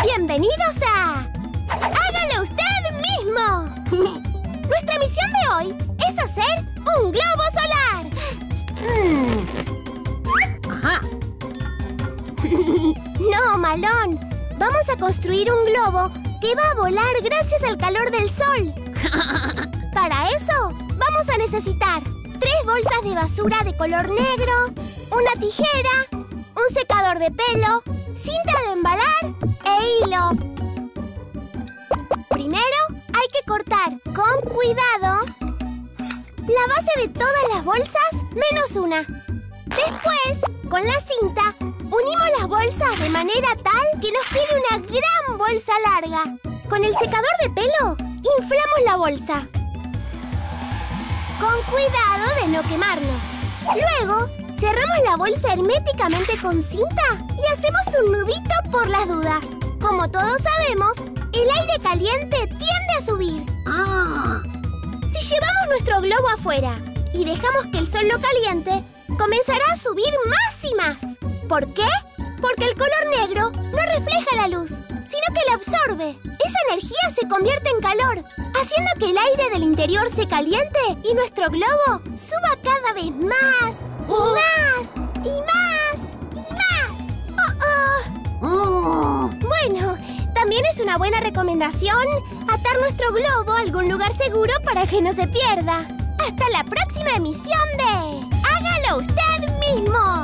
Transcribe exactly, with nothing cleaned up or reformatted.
Bienvenidos a... ¡Hágalo usted mismo! Nuestra misión de hoy es hacer un globo solar. Mm. Ajá. No, Malón. Vamos a construir un globo que va a volar gracias al calor del sol. Para eso, vamos a necesitar tres bolsas de basura de color negro, una tijera, un secador de pelo, cinta de embalar e hilo. Primero, hay que cortar con cuidado la base de todas las bolsas menos una. Después, con la cinta, unimos las bolsas de manera tal que nos quede una gran bolsa larga. Con el secador de pelo, inflamos la bolsa. Con cuidado de no quemarnos. Luego, cerramos la bolsa herméticamente con cinta y hacemos un nudito por las dudas. Como todos sabemos, el aire caliente tiende a subir. Ah. Si llevamos nuestro globo afuera y dejamos que el sol lo caliente, comenzará a subir más y más. ¿Por qué? Porque el color negro no refleja la luz, sino que la absorbe. Esa energía se convierte en calor, haciendo que el aire del interior se caliente y nuestro globo suba cada vez más, y Oh. más, y más, y más. ¡Oh, oh! Oh. Bueno, también es una buena recomendación atar nuestro globo a algún lugar seguro para que no se pierda. Hasta la próxima emisión de... ¡Hágalo usted mismo!